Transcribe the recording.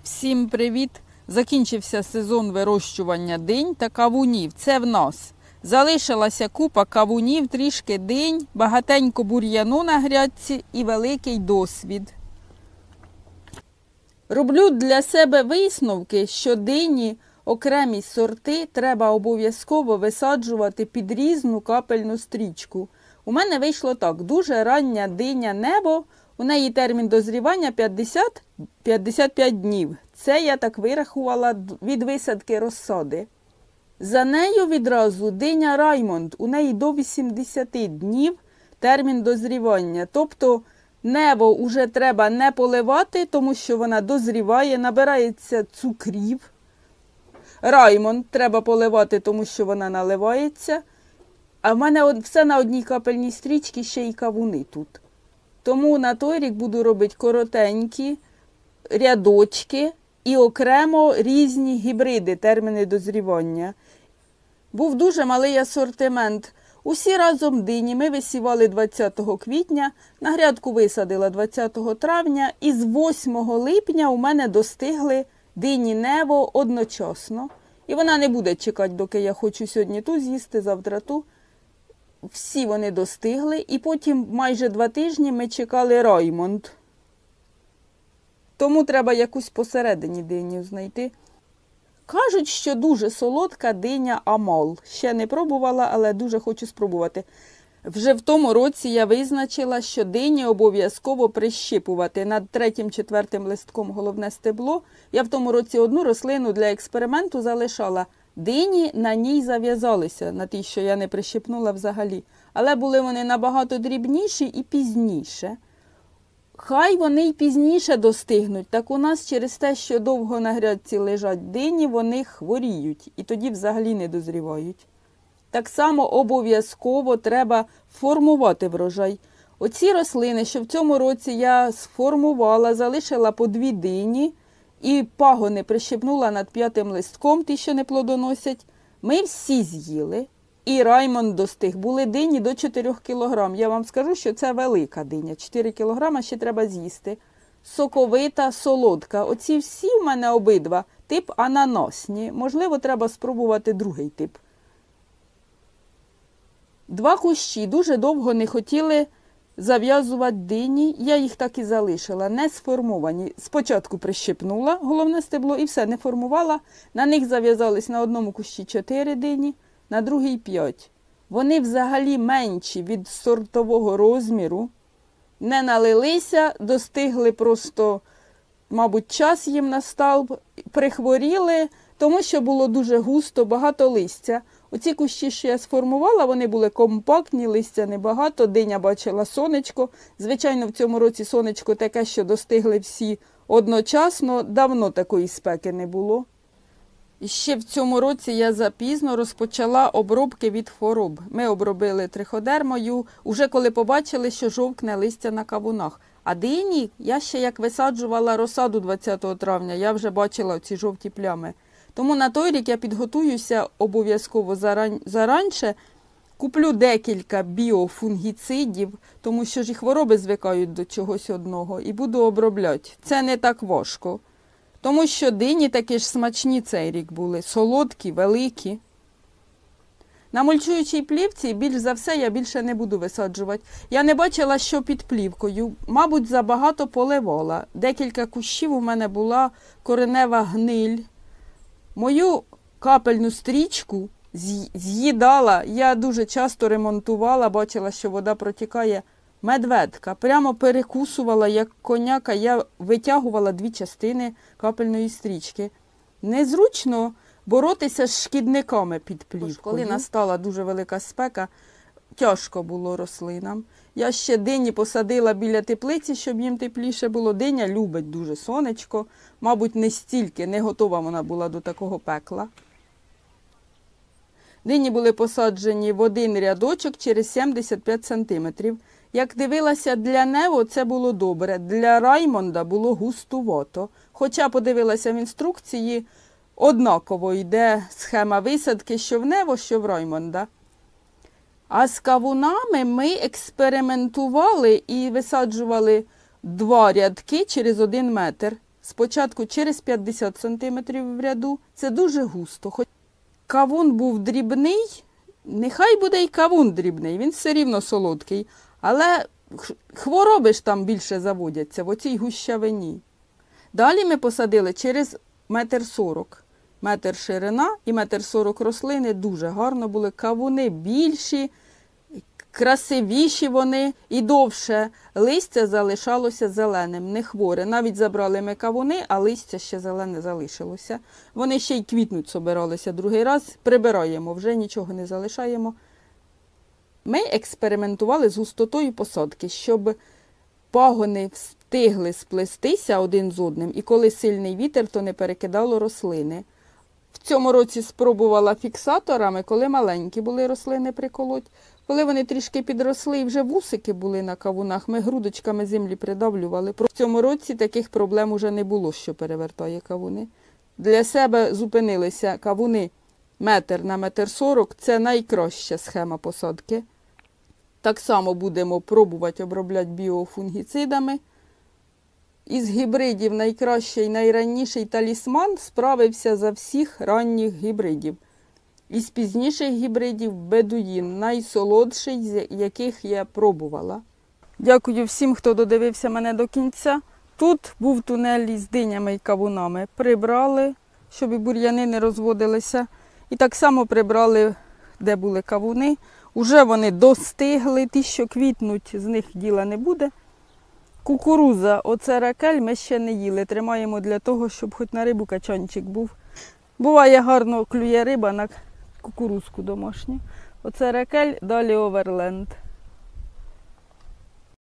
Всім привіт! Закінчився сезон вирощування динь та кавунів. Це в нас. Залишилася купа кавунів, трішки динь, багатенько бур'яну на грядці і великий досвід. Роблю для себе висновки, що дині, окремі сорти треба обов'язково висаджувати під різну капельну стрічку. У мене вийшло так. Дуже рання диня «Небо». У неї термін дозрівання 50-55 днів. Це я так вирахувала від висадки розсади. За нею відразу диня «Раймонд». У неї до 80 днів термін дозрівання. Тобто «Небо» вже треба не поливати, тому що вона дозріває, набирається цукрів. «Раймонд» треба поливати, тому що вона наливається. А в мене все на одній капельній стрічці, ще й кавуни тут. Тому на той рік буду робити коротенькі рядочки і окремо різні гібриди, терміни дозрівання. Був дуже малий асортимент. Усі разом дині ми висівали 20 квітня, на грядку висадила 20 травня і з 8 липня у мене достигли дині «Нево» одночасно. І вона не буде чекати, доки я хочу сьогодні ту з'їсти, завтра ту. Всі вони достигли, і потім майже 2 тижні ми чекали «Раймонд». Тому треба якусь посередині диню знайти. Кажуть, що дуже солодка диня «Амал». Ще не пробувала, але дуже хочу спробувати. Вже в тому році я визначила, що дині обов'язково прищипувати. Над 3-4 листком головне стебло. Я в тому році одну рослину для експерименту залишала. Дині на ній зав'язалися, на тій, що я не прищипнула взагалі. Але були вони набагато дрібніші і пізніше. Хай вони й пізніше достигнуть, так у нас через те, що довго на грядці лежать дині, вони хворіють і тоді взагалі не дозрівають. Так само обов'язково треба формувати врожай. Оці рослини, що в цьому році я сформувала, залишила по 2 дині, і пагони прищепнула над 5-м листком, ті, що не плодоносять, ми всі з'їли. І «Раймонд» достиг. Були дині до 4 кг. Я вам скажу, що це велика диня. 4 кг ще треба з'їсти. Соковита, солодка. Оці всі в мене обидва. Тип ананасні. Можливо, треба спробувати другий тип. 2 кущі дуже довго не хотіли зав'язувати дині. Я їх так і залишила, не сформовані. Спочатку прищепнула головне стебло і все, не формувала. На них зав'язались на одному кущі 4 дині, на другий 5. Вони взагалі менші від сортового розміру. Не налилися, достигли просто, мабуть, час їм настав, прихворіли, тому що було дуже густо, багато листя. Оці кущі, що я сформувала, вони були компактні, листя небагато, диня бачила сонечко. Звичайно, в цьому році сонечко таке, що достигли всі одночасно, давно такої спеки не було. І ще в цьому році я запізно розпочала обробки від хвороб. Ми обробили триходермою, уже коли побачили, що жовкне листя на кавунах. А дині я ще як висаджувала розсаду 20 травня, я вже бачила ці жовті плями. Тому на той рік я підготуюся обов'язково заранше, куплю декілька біофунгіцидів, тому що ж і хвороби звикають до чогось одного, і буду обробляти. Це не так важко. Тому що дині такі ж смачні цей рік були, солодкі, великі. На мульчуючій плівці, більш за все, я більше не буду висаджувати. Я не бачила, що під плівкою. Мабуть, забагато поливала. Декілька кущів у мене була коренева гниль. Мою капельну стрічку з'їдала, я дуже часто ремонтувала, бачила, що вода протікає, медведка. Прямо перекусувала, як коняка, я витягувала 2 частини капельної стрічки. Незручно боротися з шкідниками під плівкою. Коли настала дуже велика спека, тяжко було рослинам. Я ще дині посадила біля теплиці, щоб їм тепліше було. Диня любить дуже сонечко. Мабуть, не стільки, не готова вона була до такого пекла. Дині були посаджені в один рядочок через 75 см. Як дивилася для «Нево», це було добре. Для «Раймонда» було густувато. Хоча подивилася в інструкції, однаково йде схема висадки, що в «Нево», що в «Раймонда». А з кавунами ми експериментували і висаджували 2 рядки через 1 метр. спочатку через 50 см в ряду. Це дуже густо. Хоч кавун був дрібний, нехай буде і кавун дрібний, він все рівно солодкий, але хвороби ж там більше заводяться в оцій гущавині. Далі ми посадили через 1,40 м. Метр ширина і 1,40 м рослини, дуже гарно були. Кавуни більші, красивіші вони і довше листя залишалося зеленим, не хворе. Навіть забрали ми кавуни, а листя ще зелене залишилося. Вони ще й квітнуть собиралися другий раз, прибираємо, вже нічого не залишаємо. Ми експериментували з густотою посадки, щоб пагони встигли сплестися один з одним, і коли сильний вітер, то не перекидало рослини. В цьому році спробувала фіксаторами, коли маленькі були рослини приколоть. Коли вони трішки підросли і вже вусики були на кавунах, ми грудочками землі придавлювали. В цьому році таких проблем уже не було, що перевертає кавуни. Для себе зупинилися кавуни 1 на 1,40 м. Це найкраща схема посадки. Так само будемо пробувати обробляти біофунгіцидами. Із гібридів найкращий, найранніший талісман справився за всіх ранніх гібридів. Із пізніших гібридів бедуїн, найсолодший, з яких я пробувала. Дякую всім, хто додивився мене до кінця. Тут був тунель із динями і кавунами. Прибрали, щоб і бур'яни не розводилися. І так само прибрали, де були кавуни. Уже вони достигли, ті, що квітнуть, з них діла не буде. Кукуруза, оце ракель, ми ще не їли. Тримаємо для того, щоб хоч на рибу качанчик був. Буває, гарно клює риба на кукурузку домашню. Оце ракель, далі оверленд.